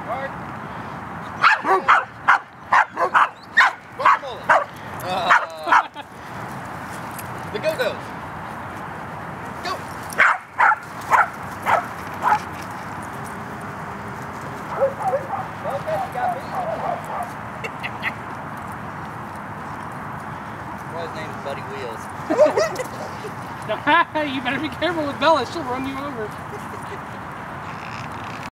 The go-go's. Go! Okay, you got me. Well, his name's Buddy Wheels. You better be careful with Bella, she'll run you over.